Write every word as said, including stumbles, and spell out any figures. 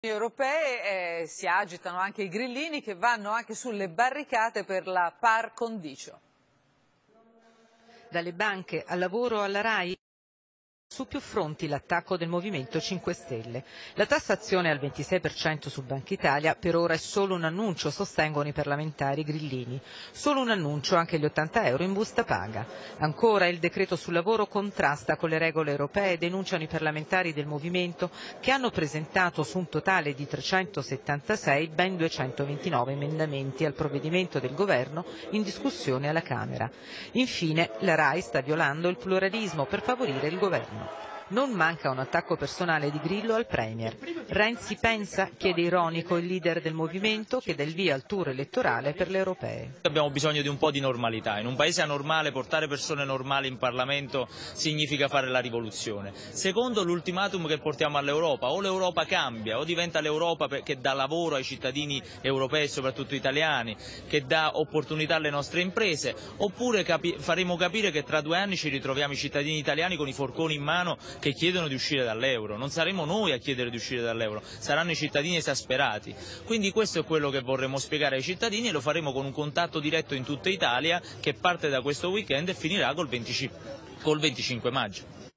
Europee eh, si agitano anche i grillini che vanno anche sulle barricate per la par condicio. Dalle banche al lavoro alla RAI. Su più fronti l'attacco del Movimento cinque Stelle. La tassazione al ventisei per cento su Banca Italia per ora è solo un annuncio, sostengono i parlamentari grillini. Solo un annuncio, anche gli ottanta euro in busta paga. Ancora il decreto sul lavoro contrasta con le regole europee, denunciano i parlamentari del Movimento che hanno presentato su un totale di trecentosettantasei ben duecentoventinove emendamenti al provvedimento del governo in discussione alla Camera. Infine la RAI sta violando il pluralismo per favorire il governo. Non manca un attacco personale di Grillo al Premier. Renzi pensa, chiede ironico il leader del movimento, che dà il via al tour elettorale per le europee. Abbiamo bisogno di un po' di normalità. In un paese anormale portare persone normali in Parlamento significa fare la rivoluzione. Secondo l'ultimatum che portiamo all'Europa, o l'Europa cambia o diventa l'Europa che dà lavoro ai cittadini europei, soprattutto italiani, che dà opportunità alle nostre imprese, oppure capi- faremo capire che tra due anni ci ritroviamo i cittadini italiani con i forconi in mano che chiedono di uscire dall'euro. Non saremo noi a chiedere di uscire dall'euro, saranno i cittadini esasperati. Quindi questo è quello che vorremmo spiegare ai cittadini e lo faremo con un contatto diretto in tutta Italia che parte da questo weekend e finirà col venticinque maggio.